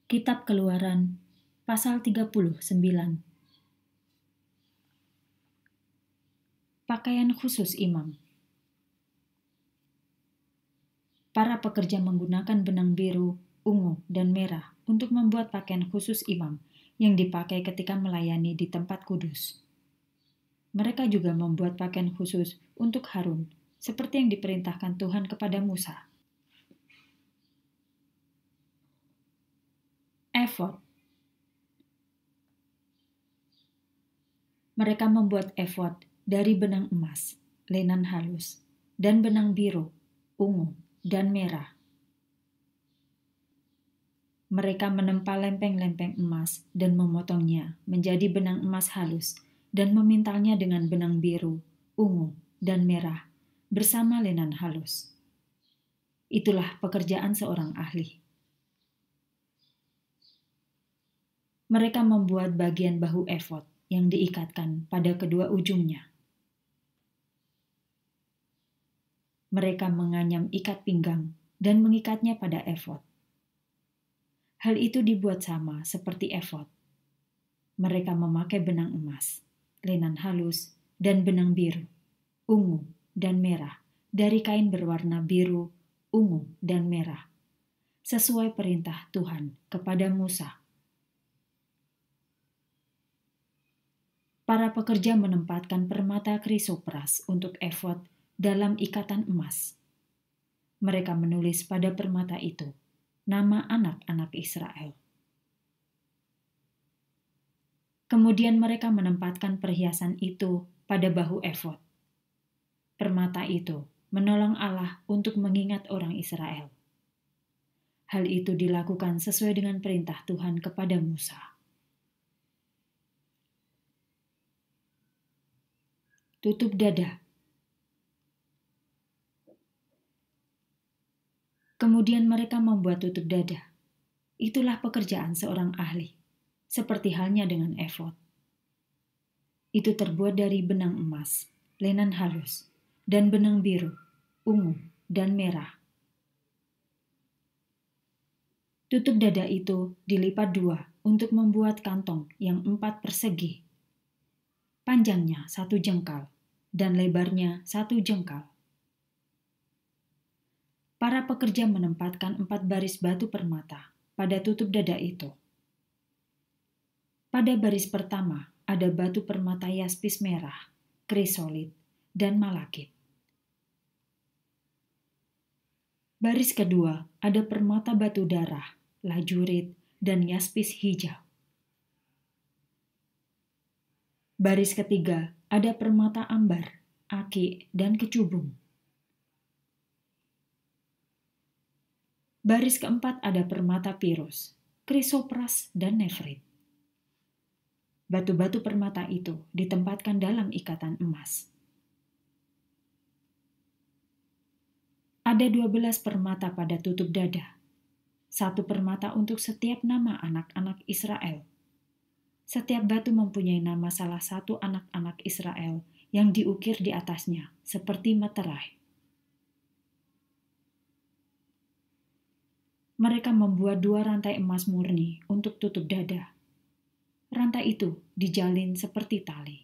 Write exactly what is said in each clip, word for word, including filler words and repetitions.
Kitab Keluaran, pasal tiga puluh sembilan. Pakaian khusus imam. Para pekerja menggunakan benang biru, ungu, dan merah untuk membuat pakaian khusus imam yang dipakai ketika melayani di tempat kudus. Mereka juga membuat pakaian khusus untuk Harun, seperti yang diperintahkan Tuhan kepada Musa. Efod. Mereka membuat efod dari benang emas, lenan halus, dan benang biru, ungu, dan merah. Mereka menempa lempeng-lempeng emas dan memotongnya menjadi benang emas halus dan memintalnya dengan benang biru, ungu, dan merah bersama lenan halus. Itulah pekerjaan seorang ahli. Mereka membuat bagian bahu efod yang diikatkan pada kedua ujungnya. Mereka menganyam ikat pinggang dan mengikatnya pada efod. Hal itu dibuat sama seperti efod. Mereka memakai benang emas, lenan halus, dan benang biru, ungu, dan merah dari kain berwarna biru, ungu, dan merah, sesuai perintah Tuhan kepada Musa. Para pekerja menempatkan permata krisopras untuk efod dalam ikatan emas. Mereka menulis pada permata itu nama anak-anak Israel. Kemudian mereka menempatkan perhiasan itu pada bahu efod. Permata itu menolong Allah untuk mengingat orang Israel. Hal itu dilakukan sesuai dengan perintah Tuhan kepada Musa. Tutup dada. Kemudian mereka membuat tutup dada. Itulah pekerjaan seorang ahli, seperti halnya dengan efod. Itu terbuat dari benang emas, lenan halus, dan benang biru, ungu, dan merah. Tutup dada itu dilipat dua untuk membuat kantong yang empat persegi. Panjangnya satu jengkal, dan lebarnya satu jengkal. Para pekerja menempatkan empat baris batu permata pada tutup dada itu. Pada baris pertama ada batu permata yaspis merah, krisolit, dan malakit. Baris kedua ada permata batu darah, lajurit, dan yaspis hijau. Baris ketiga ada permata ambar, aki, dan kecubung. Baris keempat ada permata pirus, krisopras, dan nefrit. Batu-batu permata itu ditempatkan dalam ikatan emas. Ada dua belas permata pada tutup dada, satu permata untuk setiap nama anak-anak Israel. Setiap batu mempunyai nama salah satu anak-anak Israel yang diukir di atasnya, seperti meterai. Mereka membuat dua rantai emas murni untuk tutup dada. Rantai itu dijalin seperti tali.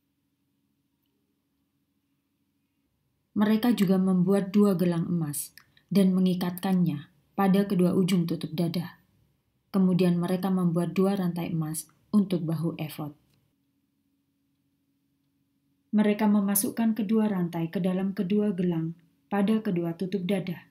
Mereka juga membuat dua gelang emas dan mengikatkannya pada kedua ujung tutup dada. Kemudian mereka membuat dua rantai emas untuk bahu efod. Mereka memasukkan kedua rantai ke dalam kedua gelang pada kedua tutup dada.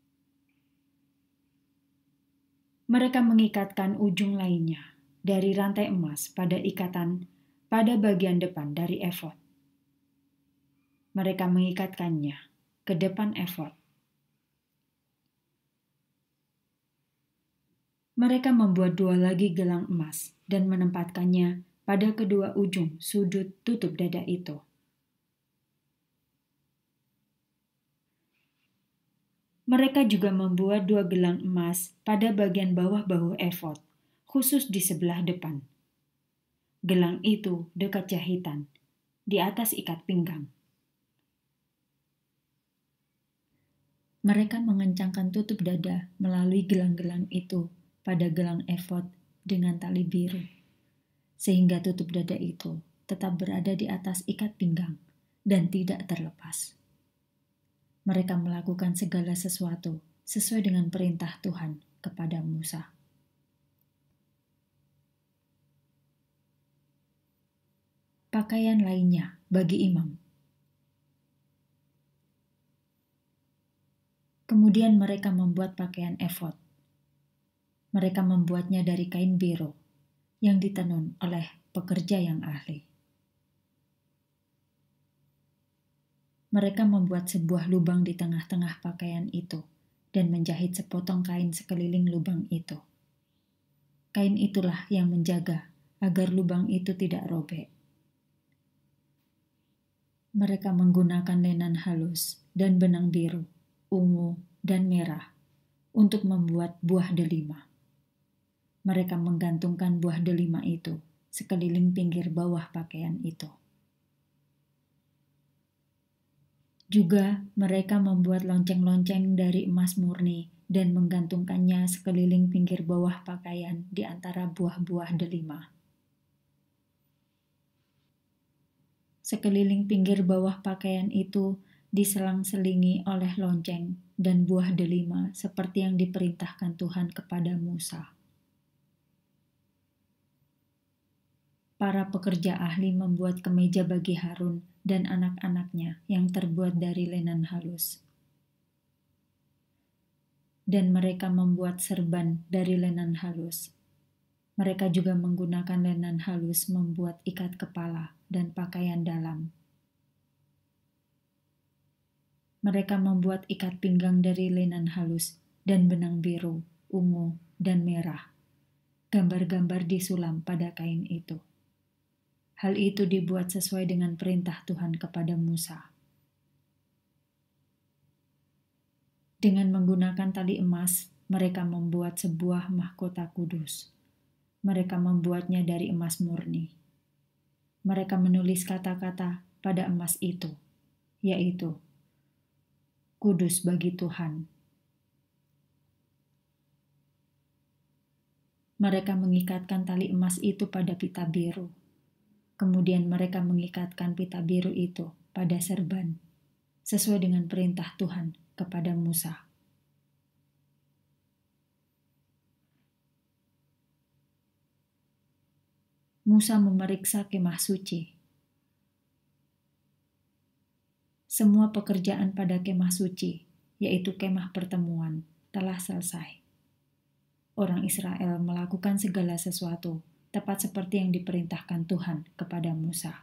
Mereka mengikatkan ujung lainnya dari rantai emas pada ikatan pada bagian depan dari efod. Mereka mengikatkannya ke depan efod. Mereka membuat dua lagi gelang emas dan menempatkannya pada kedua ujung sudut tutup dada itu. Mereka juga membuat dua gelang emas pada bagian bawah bahu efod, khusus di sebelah depan. Gelang itu dekat jahitan, di atas ikat pinggang. Mereka mengencangkan tutup dada melalui gelang-gelang itu pada gelang efod dengan tali biru, sehingga tutup dada itu tetap berada di atas ikat pinggang dan tidak terlepas. Mereka melakukan segala sesuatu sesuai dengan perintah Tuhan kepada Musa. Pakaian lainnya bagi imam. Kemudian mereka membuat pakaian efod. Mereka membuatnya dari kain biru yang ditenun oleh pekerja yang ahli. Mereka membuat sebuah lubang di tengah-tengah pakaian itu dan menjahit sepotong kain sekeliling lubang itu. Kain itulah yang menjaga agar lubang itu tidak robek. Mereka menggunakan lenan halus dan benang biru, ungu, dan merah untuk membuat buah delima. Mereka menggantungkan buah delima itu sekeliling pinggir bawah pakaian itu. Juga mereka membuat lonceng-lonceng dari emas murni dan menggantungkannya sekeliling pinggir bawah pakaian di antara buah-buah delima. Sekeliling pinggir bawah pakaian itu diselang-selingi oleh lonceng dan buah delima seperti yang diperintahkan Tuhan kepada Musa. Para pekerja ahli membuat kemeja bagi Harun dan anak-anaknya yang terbuat dari lenan halus. Dan mereka membuat serban dari lenan halus. Mereka juga menggunakan lenan halus membuat ikat kepala dan pakaian dalam. Mereka membuat ikat pinggang dari lenan halus dan benang biru, ungu, dan merah. Gambar-gambar disulam pada kain itu. Hal itu dibuat sesuai dengan perintah Tuhan kepada Musa. Dengan menggunakan tali emas, mereka membuat sebuah mahkota kudus. Mereka membuatnya dari emas murni. Mereka menulis kata-kata pada emas itu, yaitu, Kudus bagi Tuhan. Mereka mengikatkan tali emas itu pada pita biru. Kemudian mereka mengikatkan pita biru itu pada serban, sesuai dengan perintah Tuhan kepada Musa. Musa memeriksa kemah suci. Semua pekerjaan pada kemah suci, yaitu kemah pertemuan, telah selesai. Orang Israel melakukan segala sesuatu tepat seperti yang diperintahkan Tuhan kepada Musa.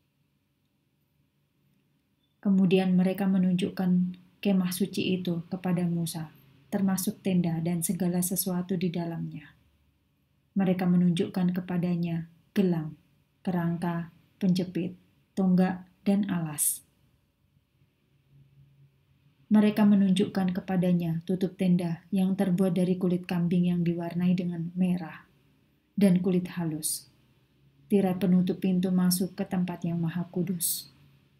Kemudian mereka menunjukkan kemah suci itu kepada Musa, termasuk tenda dan segala sesuatu di dalamnya. Mereka menunjukkan kepadanya gelang, kerangka, penjepit, tonggak, dan alas. Mereka menunjukkan kepadanya tutup tenda yang terbuat dari kulit kambing yang diwarnai dengan merah dan kulit halus, tirai penutup pintu masuk ke tempat yang maha kudus.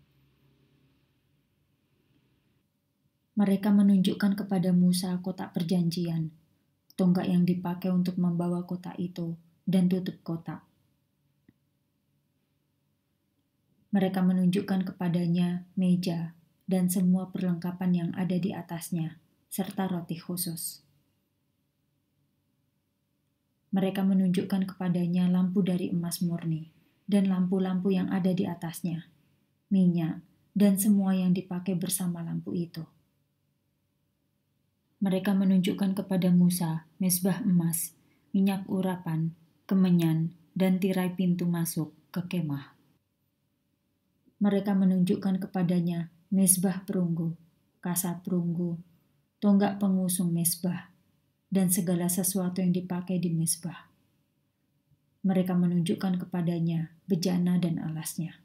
Mereka menunjukkan kepada Musa kotak perjanjian, tonggak yang dipakai untuk membawa kotak itu, dan tutup kotak. Mereka menunjukkan kepadanya meja dan semua perlengkapan yang ada di atasnya, serta roti khusus. Mereka menunjukkan kepadanya lampu dari emas murni dan lampu-lampu yang ada di atasnya, minyak, dan semua yang dipakai bersama lampu itu. Mereka menunjukkan kepada Musa mezbah emas, minyak urapan, kemenyan, dan tirai pintu masuk ke kemah. Mereka menunjukkan kepadanya mezbah perunggu, kasat perunggu, tonggak pengusung mezbah, dan segala sesuatu yang dipakai di mezbah. Mereka menunjukkan kepadanya bejana dan alasnya.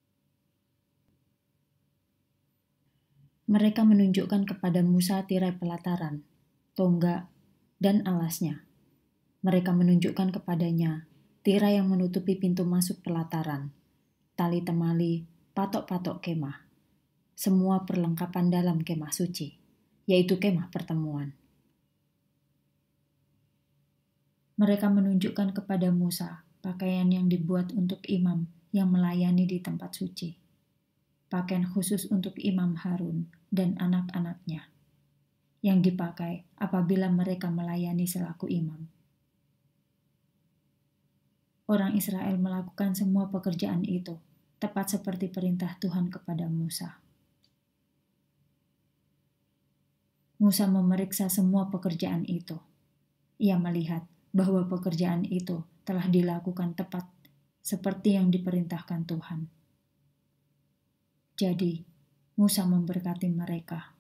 Mereka menunjukkan kepada Musa tirai pelataran, tonggak, dan alasnya. Mereka menunjukkan kepadanya tirai yang menutupi pintu masuk pelataran, tali temali, patok-patok kemah, semua perlengkapan dalam kemah suci, yaitu kemah pertemuan. Mereka menunjukkan kepada Musa pakaian yang dibuat untuk imam yang melayani di tempat suci. Pakaian khusus untuk Imam Harun dan anak-anaknya, yang dipakai apabila mereka melayani selaku imam. Orang Israel melakukan semua pekerjaan itu, tepat seperti perintah Tuhan kepada Musa. Musa memeriksa semua pekerjaan itu. Ia melihat bahwa pekerjaan itu telah dilakukan tepat seperti yang diperintahkan Tuhan. Jadi, Musa memberkati mereka.